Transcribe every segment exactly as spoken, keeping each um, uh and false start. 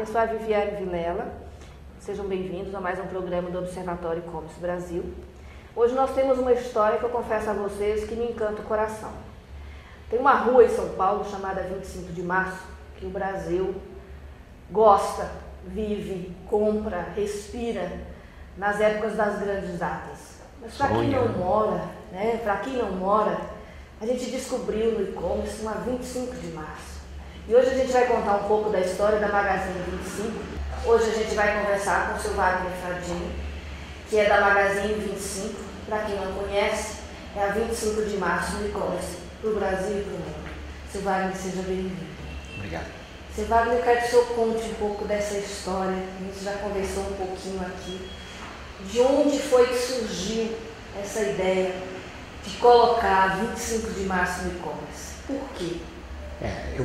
eu sou a Viviane Vilela. Sejam bem-vindos a mais um programa do Observatório E-Commerce Brasil. Hoje nós temos uma história que eu confesso a vocês que me encanta o coração. Tem uma rua em São Paulo chamada vinte e cinco de março que o Brasil gosta, vive, compra, respira nas épocas das grandes datas. Mas para quem não mora, né, para quem não mora, a gente descobriu no e-commerce uma vinte e cinco de março. E hoje a gente vai contar um pouco da história da Magazine vinte e cinco. Hoje a gente vai conversar com o seu Wagner Fradini, que é da Magazine vinte e cinco. Para quem não conhece, é a vinte e cinco de março no e-commerce, para o Brasil e para o mundo. Seu Wagner, seja bem-vindo. Obrigado. Seu Wagner, eu quero que o senhor conte um pouco dessa história. A gente já conversou um pouquinho aqui. De onde foi que surgiu essa ideia de colocar vinte e cinco de março no e-commerce? Por quê? É, eu,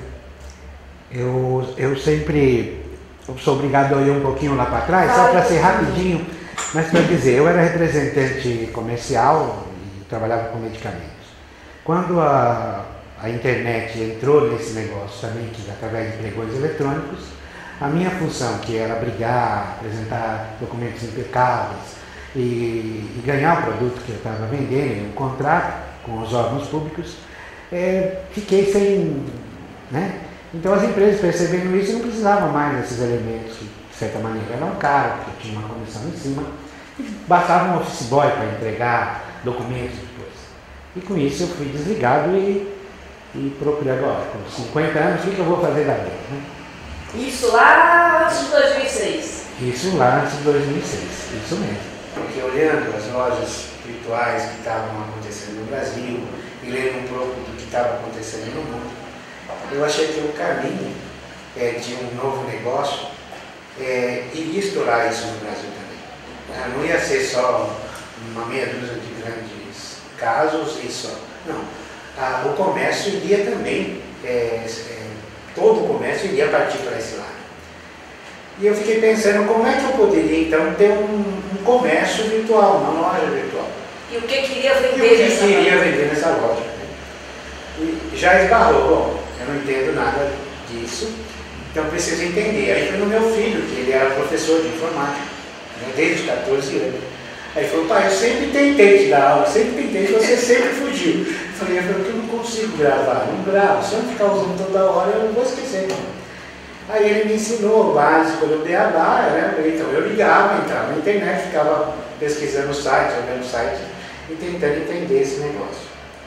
eu, eu sempre eu sou obrigado a ir um pouquinho lá para trás, ah, só para ser rapidinho, mas para dizer, eu era representante comercial e trabalhava com medicamentos. Quando a, a internet entrou nesse negócio também, que através de pregões eletrônicos, a minha função, que era brigar, apresentar documentos impecáveis e, e ganhar o produto que eu estava vendendo, um contrato com os órgãos públicos, é, fiquei sem... Né? Então as empresas, percebendo isso, não precisavam mais desses elementos que, de certa maneira, eram caros, porque tinha uma comissão em cima, e bastava um office boy para entregar documentos depois. E com isso eu fui desligado e, e procurei agora, com cinquenta anos, o que, que eu vou fazer da vida? Né? Isso lá antes de dois mil e seis? Isso lá antes de dois mil e seis, isso mesmo. Porque olhando as lojas virtuais que estavam acontecendo no Brasil e lendo um pouco do que estava acontecendo no mundo, eu achei que o caminho é, de um novo negócio é, iria estourar isso no Brasil também. Não ia ser só uma meia dúzia de grandes casos e só. Não. Ah, o comércio iria também, é, é, todo o comércio iria partir para esse lado. E eu fiquei pensando como é que eu poderia então ter um, um comércio virtual, uma loja virtual. E o que queria vender e o que nessa queria loja? vender nessa loja. Né? E já esbarrou, bom, eu não entendo nada disso, então preciso entender. Aí foi no meu filho, que ele era professor de informática, né, desde catorze anos. Aí falou, pai, eu sempre tentei te dar aula, sempre tentei, você sempre fugiu. Eu falei, é porque eu não consigo gravar, não gravo, se eu ficar usando toda hora eu não vou esquecer. Aí ele me ensinou o básico do beabá, né? Então eu ligava, entrava na internet, ficava pesquisando o site, olhando o site e tentando entender esse negócio.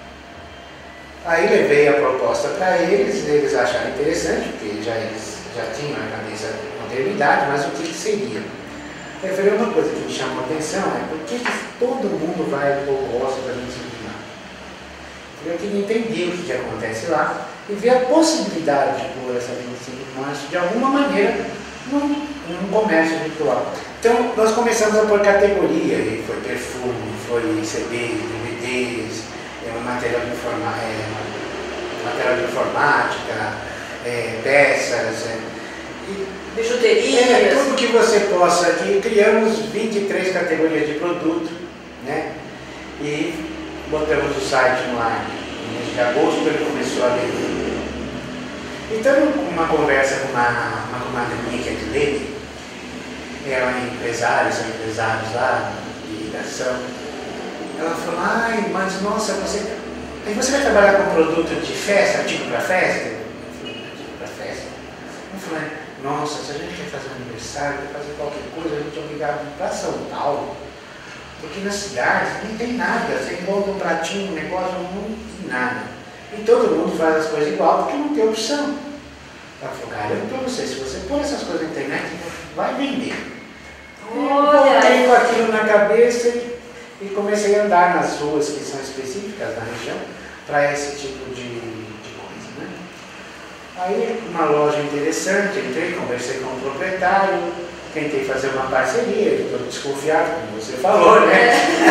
Aí levei a proposta para eles, eles acharam interessante, porque já, eles já tinham na cabeça a modernidade, mas o que, que seria? Eu falei, uma coisa que me chamou a atenção é por que todo mundo vai pôr gosto da vinte e cinco de março? Eu queria entender o que, que acontece lá e ver a possibilidade de pôr essa vinte e cinco de março de alguma maneira num, num comércio virtual. Então nós começamos a pôr categoria, e foi perfume, foi C Ds, D V Ds, é, material, de informa, é, material de informática, é, peças, é, e, bijuterias. É, tudo que você possa aqui. Criamos vinte e três categorias de produto, né? E botamos o site no ar. No mês de agosto ele começou a ler. Então, uma conversa com uma, uma comadre minha que é de Leme, ela é empresária, são empresários lá de irrigação. Ela falou, ai, mas nossa, você, aí você vai trabalhar com produto de festa, artigo para festa? Eu falei, artigo para festa? Eu falei, nossa, se a gente quer fazer um aniversário, quer fazer qualquer coisa, a gente é obrigado a ir para São Paulo. Porque nas cidades não tem nada, você encontra um pratinho, um negócio, não tem nada. E todo mundo faz as coisas igual porque não tem opção. Ela falou, cara, eu para você, se você pôr essas coisas na internet, vai vender. Olha. Eu voltei com aquilo na cabeça e, e comecei a andar nas ruas que são específicas da região para esse tipo de, de coisa, né? Aí, uma loja interessante, entrei, conversei com o proprietário, tentei fazer uma parceria, estou desconfiado, como você falou, né?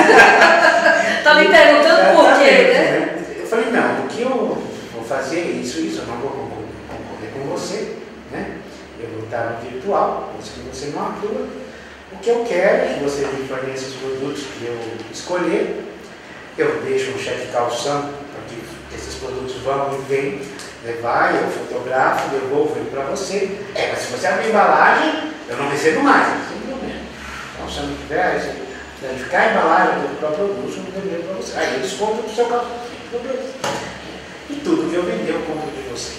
Está me perguntando por quê, né? Eu falei, não, o que eu vou fazer é isso, isso, eu não vou concorrer com você, né? Eu vou estar no virtual, coisa que você não atua. O que eu quero é que você me forneça os produtos que eu escolher, eu deixo um cheque calção, para que esses produtos vão e vêm, levar, eu fotografo, devolvo ele para você. É, mas se você abrir embalagem, eu não recebo mais, sem problema. Então, se eu não tiver, se danificar a embalagem do próprio produto, eu não devolvo para você. Aí eu desconto do seu cartão, sem problema. E tudo que eu vender, eu compro de você.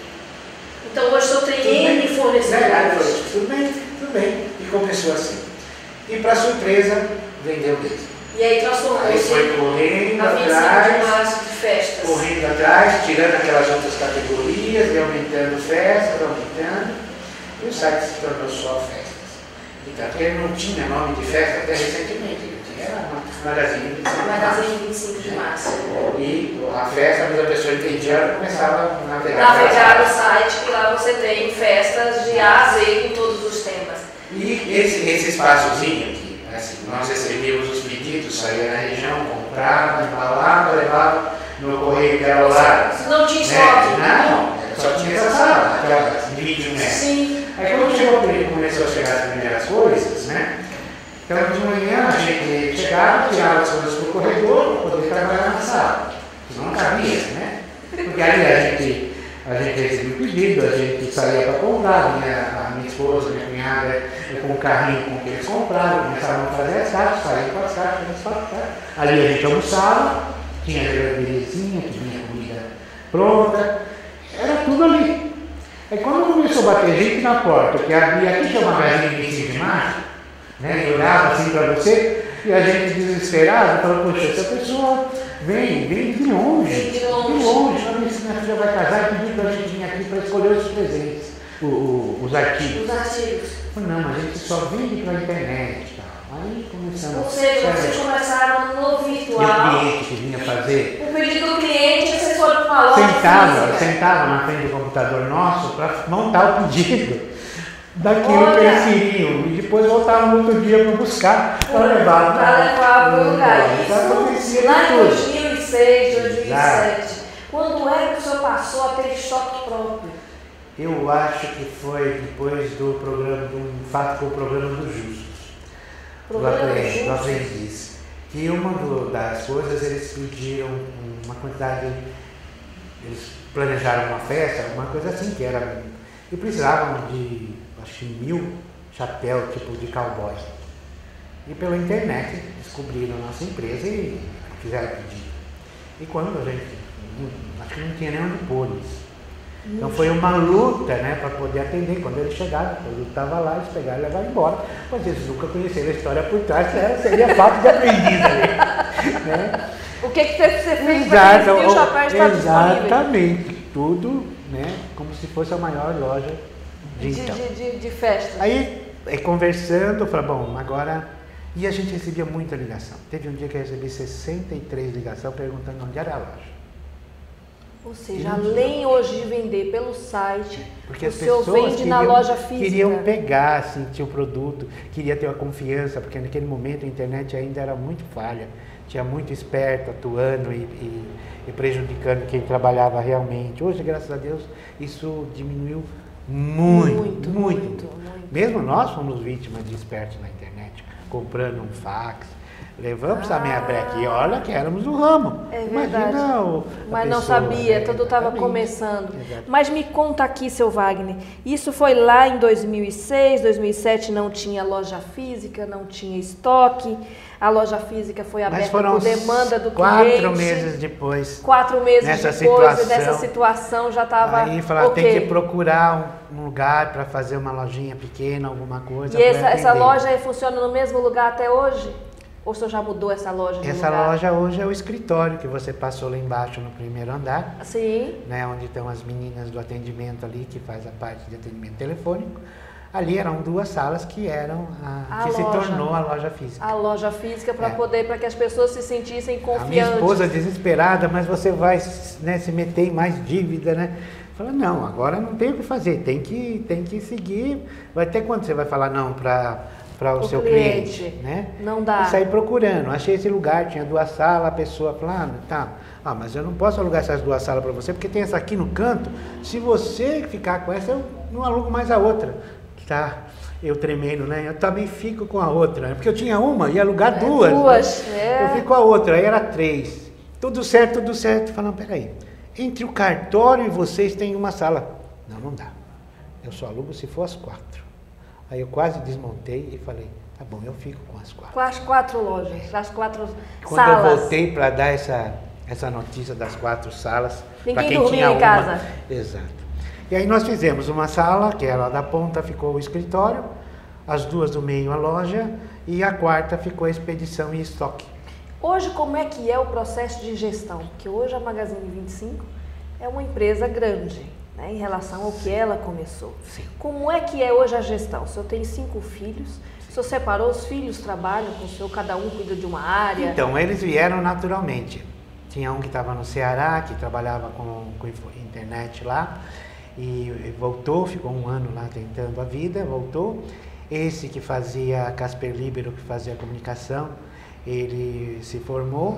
Então hoje eu tenho N fornecedores. Tudo bem, tudo bem. E começou assim. E para surpresa, vendeu mesmo. E aí transformou-se. Aí foi correndo a atrás, de março de festas. correndo atrás, tirando aquelas outras categorias, e aumentando festas, aumentando. E o site se tornou só festas. Então, porque ele não tinha nome de festa até recentemente. Ele tinha uma Magazine vinte e cinco de março. Magazine vinte e cinco de março. E a festa, a mesma pessoa entendia, ela começava a navegar. Navegar no site, que lá você tem festas de A a Z com todos os temas. E esse, esse espaçozinho aqui, assim, nós recebíamos os pedidos, saía na região, comprava, embalava, levava no correio que era lá. Não tinha estoque? Né? Não, só tinha essa sala, aquela vídeo, né? Sim. Aí quando chegou, começou a chegar as primeiras coisas, né? Então de manhã a gente chegava, tirava as coisas para o corredor para poder trabalhar na sala. Não cabia, né? Porque ali a gente, a gente recebia o pedido, a gente saía para comprar, minha, a minha esposa, minha cunhada, com o carrinho com que eles compraram, começavam a fazer as caixas, saíam com as caixas, com as caixas. Ali a gente almoçava, tinha a geladeirazinha que vinha comida pronta, era tudo ali. Aí quando começou a bater gente na porta, que abria aqui que é uma Magazine vinte e cinco de março, né, e olhava assim para você, e a gente desesperado, falou, poxa, essa pessoa vem, vem de longe, de longe, de longe, para ver se minha filha vai casar e pediu para a gente vir aqui para escolher os presentes, o, o, os artigos. Os artigos. Não, mas a gente só vende pela internet e tal. Aí começamos. Ou seja, vocês começaram no virtual. E o cliente que vinha fazer. O pedido do cliente, vocês foram para uma loja Sentava, física. sentava na frente do computador nosso para montar o pedido daquilo Olha. que eles queriam. E depois voltavam no outro dia para buscar, para levar Para levar para o lugar. Então, Isso lá em dois mil e seis, dois mil e sete. Quando é que o senhor passou a ter estoque próprio? Eu acho que foi depois do programa, do fato com o programa dos justos. Programa do dos aprendiz, justos? do aprendiz. Que uma do, das coisas, eles pediram uma quantidade, eles planejaram uma festa, uma coisa assim, que era, e precisavam de, acho que mil chapéus, tipo de cowboy. E pela internet descobriram a nossa empresa e fizeram pedido. E quando a gente, acho que não tinha nem onde pôr isso. Então foi uma luta, né, para poder atender. Quando eles chegaram, o produto estava lá, eles pegaram e levaram embora. Mas eles nunca conheceram a história por trás, que era, seria fato de aprendiz ali. Né? O que, que teve que ser feito para que o chapéu está disponível? Exatamente. Tudo, né, como se fosse a maior loja de De, então. de, de, de festa. Aí, aí conversando, eu falei, bom, agora... E a gente recebia muita ligação. Teve um dia que eu recebi sessenta e três ligações perguntando onde era a loja. Ou seja, além hoje de vender pelo site, porque o as senhor pessoas vende na queriam, loja física. queriam pegar, sentir o produto, queria ter uma confiança, porque naquele momento a internet ainda era muito falha, tinha muito esperto atuando e, e, e prejudicando quem trabalhava realmente. Hoje, graças a Deus, isso diminuiu muito, muito, Muito, muito. muito, muito. Mesmo nós fomos vítimas de espertos na internet, comprando um fax. Levamos Ah. a minha breque e olha que éramos do ramo. É Imagina verdade. o, a Mas não pessoa, sabia, né? tudo estava Exatamente. começando. Exatamente. Mas me conta aqui, seu Wagner, isso foi lá em dois mil e seis, dois mil e sete não tinha loja física, não tinha estoque, a loja física foi Mas aberta foram por demanda do quatro cliente. meses depois. Quatro meses nessa depois situação, dessa situação já estava Aí falaram, ok. tem que procurar um, um lugar para fazer uma lojinha pequena, alguma coisa. E essa, pra essa atender. loja aí funciona no mesmo lugar até hoje? Ou o senhor já mudou essa loja de Essa lugar? loja hoje é o escritório que você passou lá embaixo no primeiro andar, Sim. né, onde estão as meninas do atendimento ali, que faz a parte de atendimento telefônico. Ali eram duas salas que eram a, A que se loja. tornou a loja física. A loja física para É. poder, para que as pessoas se sentissem A minha confiantes. esposa desesperada, mas você vai, né, se meter em mais dívida, né? Fala, não, agora não tem o que fazer, tem que, tem que seguir. Vai ter quando você vai falar não para para o, O seu cliente. cliente, né? Não dá. E sair procurando. Achei esse lugar, tinha duas salas, a pessoa falando, ah, tá. Ah, mas eu não posso alugar essas duas salas para você, porque tem essa aqui no canto. Se você ficar com essa, eu não alugo mais a outra. Tá, eu tremendo, né? Eu também fico com a outra, né? Porque eu tinha uma, ia alugar É, duas. duas, né? é. Eu fico com a outra, aí era três. Tudo certo, tudo certo. Falando, peraí, entre o cartório e vocês tem uma sala. Não, não dá. Eu só alugo se for às quatro. Aí eu quase desmontei e falei, tá bom, eu fico com as quatro. Com as quatro lojas, as quatro Quando salas. eu voltei para dar essa, essa notícia das quatro salas, para Ninguém quem dormia tinha em uma, casa. Exato. E aí nós fizemos uma sala, que era da ponta, ficou o escritório, as duas do meio a loja e a quarta ficou a expedição e estoque. Hoje, como é que é o processo de gestão? Porque hoje a Magazine vinte e cinco é uma empresa grande, né, em relação ao que ela começou. Sim. Como é que é hoje a gestão? O senhor tem cinco filhos, o senhor separou, os filhos trabalham com o senhor, cada um cuida de uma área? Então, eles vieram naturalmente. Tinha um que estava no Ceará, que trabalhava com, com internet lá, e voltou, ficou um ano lá tentando a vida, voltou. Esse que fazia Casper Libero, que fazia a comunicação, ele se formou.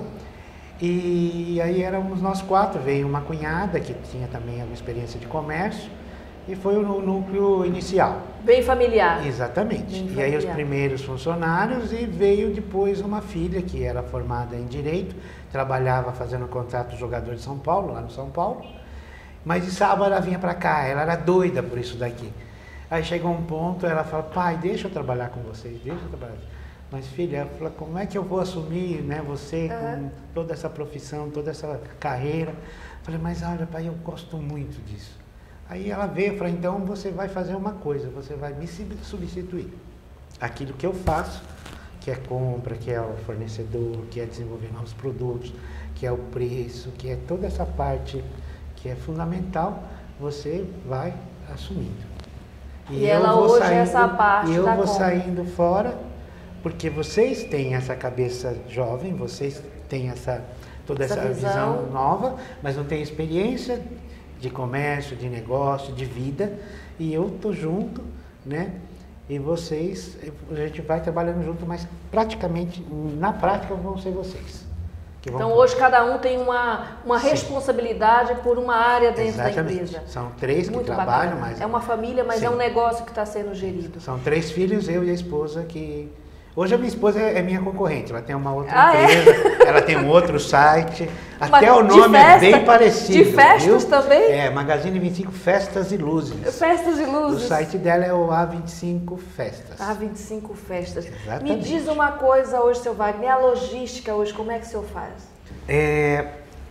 E aí éramos nós quatro, veio uma cunhada que tinha também uma experiência de comércio, e foi o núcleo inicial. Bem familiar. Exatamente. Bem e familiar. aí os primeiros funcionários, e veio depois uma filha que era formada em Direito, trabalhava fazendo contrato de jogador de São Paulo, lá no São Paulo, mas de sábado ela vinha para cá, ela era doida por isso daqui. Aí chegou um ponto, ela fala, pai, deixa eu trabalhar com vocês, deixa eu trabalhar. Mas filha, ela fala, como é que eu vou assumir, né, você Uhum. com toda essa profissão, toda essa carreira? Eu falei, mas olha, pai, eu gosto muito disso. Aí ela veio e falou, então você vai fazer uma coisa, você vai me substituir. Aquilo que eu faço, que é compra, que é o fornecedor, que é desenvolver novos produtos, que é o preço, que é toda essa parte que é fundamental, você vai assumindo. E ela hoje é essa parte E eu da vou compra. saindo fora, porque vocês têm essa cabeça jovem, vocês têm essa, toda Essa essa, visão. visão nova, mas não têm experiência de comércio, de negócio, de vida, e eu tô junto, né? E vocês, a gente vai trabalhando junto, mas praticamente, na prática, vão ser vocês. Que vão Então hoje cada um tem uma, uma Sim. responsabilidade por uma área dentro Exatamente. da empresa. São três que Muito trabalham, bacana. mas É uma família, mas Sim. é um negócio que está sendo gerido. São três filhos, eu e a esposa, que... Hoje a minha esposa é minha concorrente, ela tem uma outra Ah, é? empresa, ela tem um outro site, Mas até o de nome festa? é bem parecido. De festas viu? também? É, Magazine vinte e cinco Festas e Luzes. Festas e O luzes. site dela é o A vinte e cinco Festas. Ah, vinte e cinco festas. Exatamente. Me diz uma coisa hoje, seu Wagner, a logística hoje, como é que o senhor faz? É,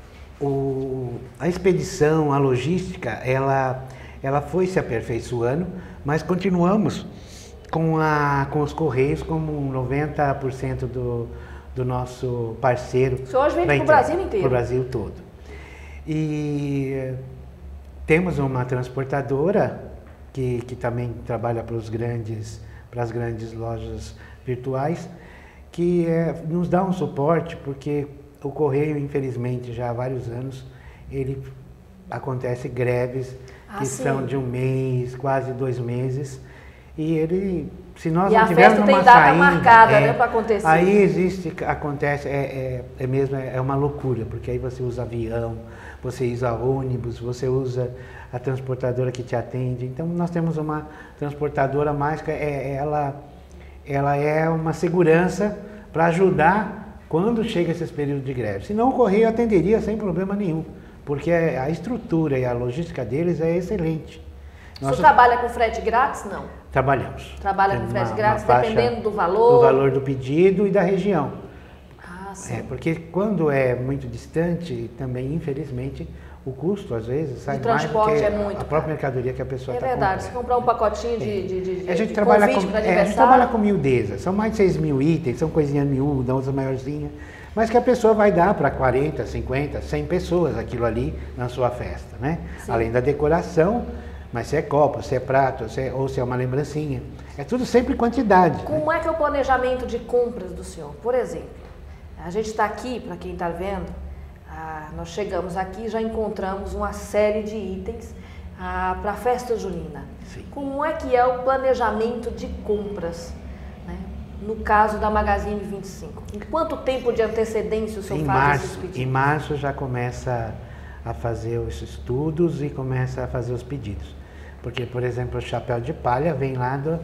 o, a expedição, a logística, ela, ela foi se aperfeiçoando, mas continuamos com, a, com os Correios como noventa por cento do, do nosso parceiro. O senhor hoje vem pra pro entrega, Brasil inteiro? Pro Brasil todo. E eh, temos uma transportadora que, que também trabalha para os grandes, para as grandes lojas virtuais, que eh, nos dá um suporte, porque o Correio, infelizmente, já há vários anos, ele acontece greves Ah, que sim. são de um mês, quase dois meses, e ele, se nós E não a tivermos festa tem uma data saída, marcada, é, né, pra acontecer. Aí existe, acontece, é, é, é mesmo, é uma loucura, porque aí você usa avião, você usa ônibus, você usa a transportadora que te atende. Então nós temos uma transportadora mágica, é, ela, ela é uma segurança para ajudar quando chega esses períodos de greve. Senão o Correio atenderia sem problema nenhum, porque a estrutura e a logística deles é excelente. O senhor Nós trabalha com frete grátis? Não. trabalhamos. Trabalha Temos com frete uma- grátis, uma faixa dependendo do valor? Do valor do pedido e da região. Ah, sim. É, porque quando é muito distante, também, infelizmente, o custo, às vezes, sai mais do transporte que é muito a própria mercadoria que a pessoa É está verdade, se comprando. comprar um pacotinho de, de, de, A gente, de trabalha convite com, para é, a gente aniversário. trabalha com miudeza, são mais de seis mil itens, são coisinhas miúdas, outras maiorzinhas, mas que a pessoa vai dar para quarenta, cinquenta, cem pessoas aquilo ali na sua festa, né? Sim. Além da decoração, mas se é copo, se é prato, se é, ou se é uma lembrancinha, é tudo sempre quantidade. né? Como é que é o planejamento de compras do senhor? Por exemplo, a gente está aqui, para quem está vendo, ah, nós chegamos aqui e já encontramos uma série de itens ah, para a festa junina. Sim. Como é que é o planejamento de compras, né? No caso da Magazine vinte e cinco? Em quanto tempo de antecedência o senhor Em faz esses março, pedidos? em março já começa a fazer os estudos e começa a fazer os pedidos. Porque, por exemplo, o chapéu de palha vem lá do,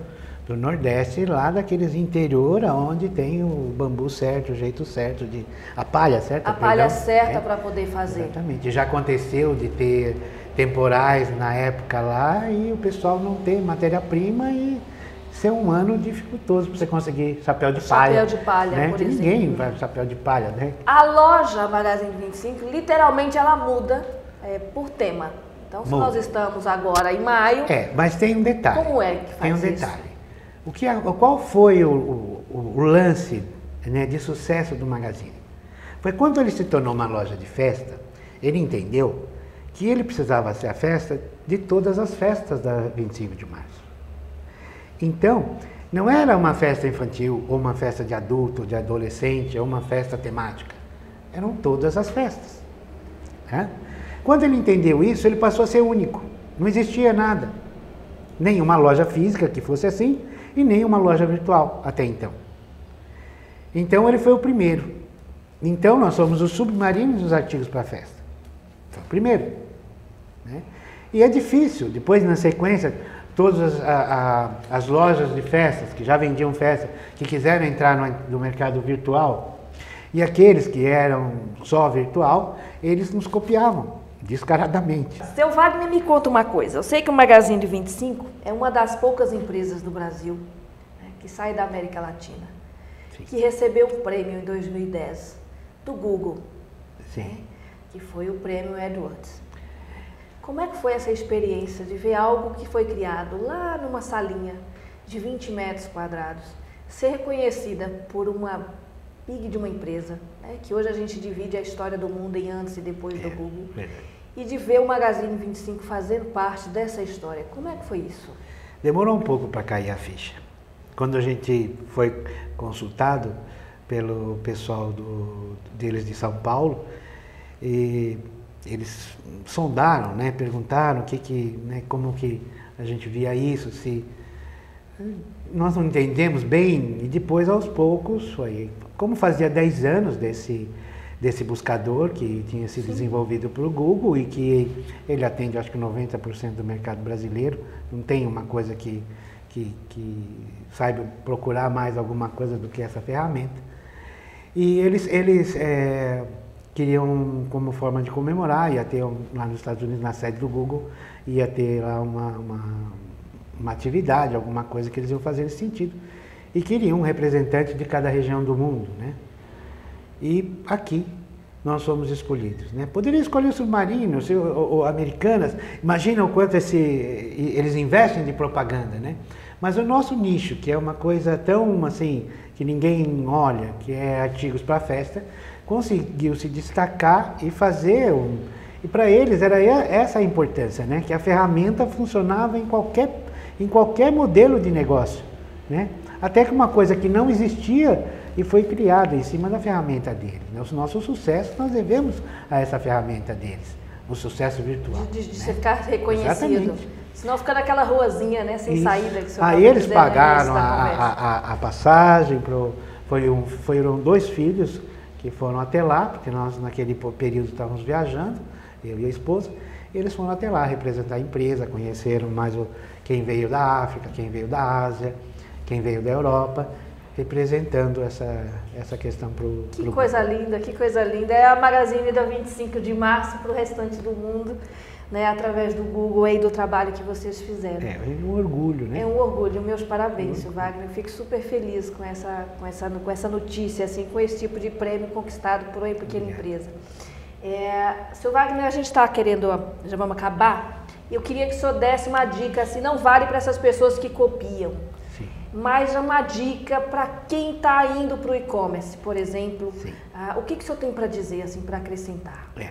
do Nordeste, lá daqueles interior onde tem o bambu certo, o jeito certo, de, a palha certa. A palha perdão, certa é, para poder fazer. Exatamente. Já aconteceu de ter temporais na época lá e o pessoal não ter matéria-prima e ser um ano dificultoso para você conseguir chapéu de palha. Chapéu de palha, né? por Que exemplo. ninguém vai chapéu de palha, né? A loja Magazine vinte e cinco, literalmente, ela muda é, por tema. Então, se Muda. nós estamos agora em maio... É, mas tem um detalhe. Como é que faz Tem um isso? detalhe. O que, qual foi o, o, o lance, né, de sucesso do Magazine? Foi quando ele se tornou uma loja de festa, ele entendeu que ele precisava ser a festa de todas as festas da vinte e cinco de março. Então, não era uma festa infantil, ou uma festa de adulto, ou de adolescente, ou uma festa temática. Eram todas as festas. Né? Quando ele entendeu isso, ele passou a ser único. Não existia nada. Nenhuma loja física que fosse assim, e nenhuma loja virtual até então. Então ele foi o primeiro. Então nós somos os submarinos dos artigos para festa. Foi o primeiro. Né? E é difícil, depois na sequência, todas as, a, a, as lojas de festas que já vendiam festa, que quiseram entrar no, no mercado virtual, e aqueles que eram só virtual, eles nos copiavam. Descaradamente. Seu Wagner, me conta uma coisa. Eu sei que o Magazine vinte e cinco é uma das poucas empresas do Brasil, né, que sai da América Latina, Sim. que recebeu um prêmio em dois mil e dez do Google, né, que foi o prêmio Edwards. Como é que foi essa experiência de ver algo que foi criado lá numa salinha de vinte metros quadrados, ser reconhecida por uma big de uma empresa, né, que hoje a gente divide a história do mundo em antes e depois do é, Google, verdade. E de ver o Magazine vinte e cinco fazendo parte dessa história. Como é que foi isso? Demorou um pouco para cair a ficha. Quando a gente foi consultado pelo pessoal do, deles de São Paulo, e eles sondaram, né, perguntaram o que que, né, como que a gente via isso, se nós não entendemos bem, e depois aos poucos foi. Como fazia dez anos desse desse buscador que tinha sido Sim. desenvolvido pelo Google e que ele atende, acho que noventa por cento do mercado brasileiro, não tem uma coisa que, que, que saiba procurar mais alguma coisa do que essa ferramenta. E eles, eles é, queriam, como forma de comemorar, ia ter um, lá nos Estados Unidos, na sede do Google, ia ter lá uma, uma, uma atividade, alguma coisa que eles iam fazer nesse sentido. E queriam um representante de cada região do mundo, né? E aqui nós somos escolhidos, né? Poderia escolher o Submarino, ou, ou Americanas, imagina o quanto esse, eles investem de propaganda, né? Mas o nosso nicho, que é uma coisa tão assim, que ninguém olha, que é artigos para festa, conseguiu se destacar e fazer, um, e para eles era essa a importância, né? Que a ferramenta funcionava em qualquer, em qualquer modelo de negócio, né? Até que uma coisa que não existia e foi criada em cima da ferramenta deles. O nosso sucesso nós devemos a essa ferramenta deles, o sucesso virtual. De, de, de né? você ficar reconhecido. Exatamente. Senão fica naquela ruazinha, né, sem Isso. saída. Que o Aí eles quiser, pagaram né, a, a, a, a passagem, pro, foi um, foram dois filhos que foram até lá, porque nós naquele período estávamos viajando, eu e a esposa, e eles foram até lá representar a empresa, conheceram mais o, quem veio da África, quem veio da Ásia, quem veio da Europa, representando essa, essa questão para o Que coisa linda, que coisa linda. É a Magazine da vinte e cinco de março para o restante do mundo, né, através do Google e do trabalho que vocês fizeram. É, é um orgulho, né? É um orgulho. Meus parabéns, seu Wagner. Eu fico super feliz com essa, com essa, com essa notícia, assim, com esse tipo de prêmio conquistado por uma pequena empresa. É, seu Wagner, a gente está querendo, já vamos acabar, eu queria que o senhor desse uma dica, assim, não vale para essas pessoas que copiam, mas uma dica para quem está indo para o e-commerce, por exemplo. Ah, o que, que o senhor tem para dizer, assim, para acrescentar? É.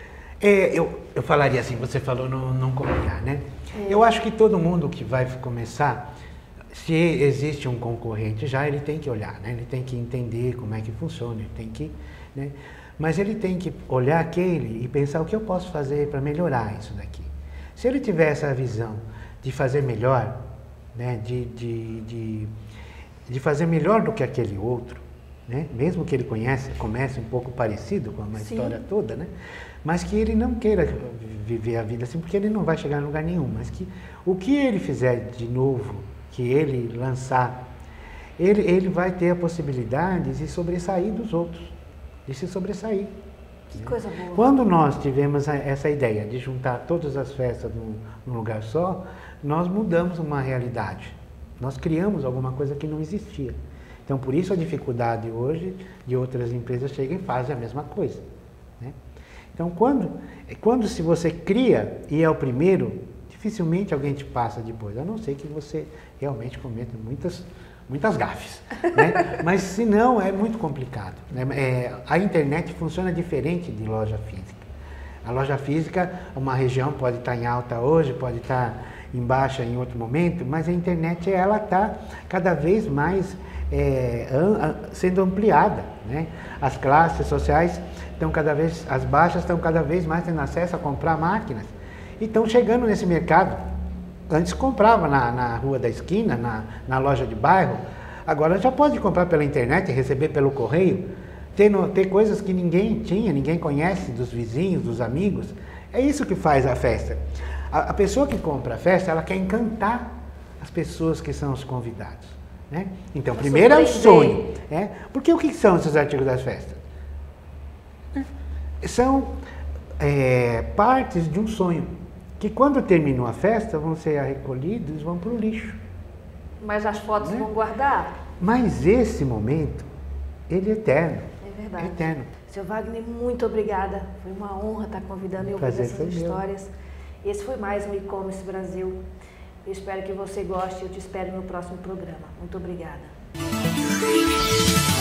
É, eu, eu falaria assim, você falou não, não copiar, né? É. Eu acho que todo mundo que vai começar, se existe um concorrente já, ele tem que olhar, né? Ele tem que entender como é que funciona, ele tem que, né? Mas ele tem que olhar aquele e pensar o que eu posso fazer para melhorar isso daqui. Se ele tiver essa visão de fazer melhor, né, de, de, de, de fazer melhor do que aquele outro, né, mesmo que ele conhece, comece um pouco parecido com a Sim. história toda, né, mas que ele não queira viver a vida assim, porque ele não vai chegar em lugar nenhum, mas que o que ele fizer de novo, que ele lançar, ele, ele vai ter a possibilidade de sobressair dos outros, de se sobressair. Que coisa boa. Quando nós tivemos essa ideia de juntar todas as festas num, num lugar só, nós mudamos uma realidade. Nós criamos alguma coisa que não existia. Então, por isso a dificuldade hoje de outras empresas chegam e fazem a mesma coisa, né? Então, quando, quando se você cria e é o primeiro, dificilmente alguém te passa depois, a não ser que você realmente cometa muitas, muitas gafes, né? Mas, se não, é muito complicado, né? É, a internet funciona diferente de loja física. A loja física, uma região pode estar em alta hoje, pode estar em baixa em outro momento, mas a internet ela está cada vez mais é, sendo ampliada, né? As classes sociais estão cada vez, as baixas estão cada vez mais tendo acesso a comprar máquinas e estão chegando nesse mercado. Antes comprava na, na rua da esquina, na, na loja de bairro, agora já pode comprar pela internet, receber pelo correio, ter, no, ter coisas que ninguém tinha, ninguém conhece, dos vizinhos, dos amigos. É isso que faz a festa. A, a pessoa que compra a festa, ela quer encantar as pessoas que são os convidados, né? Então, primeiro é o sonho, né? Porque o que são esses artigos das festas? São é, partes de um sonho, que quando terminou a festa, vão ser recolhidos e vão para o lixo. Mas as fotos, né, vão guardar? Mas esse momento, ele é eterno. É verdade. É eterno. Seu Wagner, muito obrigada. Foi uma honra estar convidando e ouvir essas histórias. Meu. Esse foi mais um E-Commerce Brasil. Eu espero que você goste. Eu te espero no próximo programa. Muito obrigada.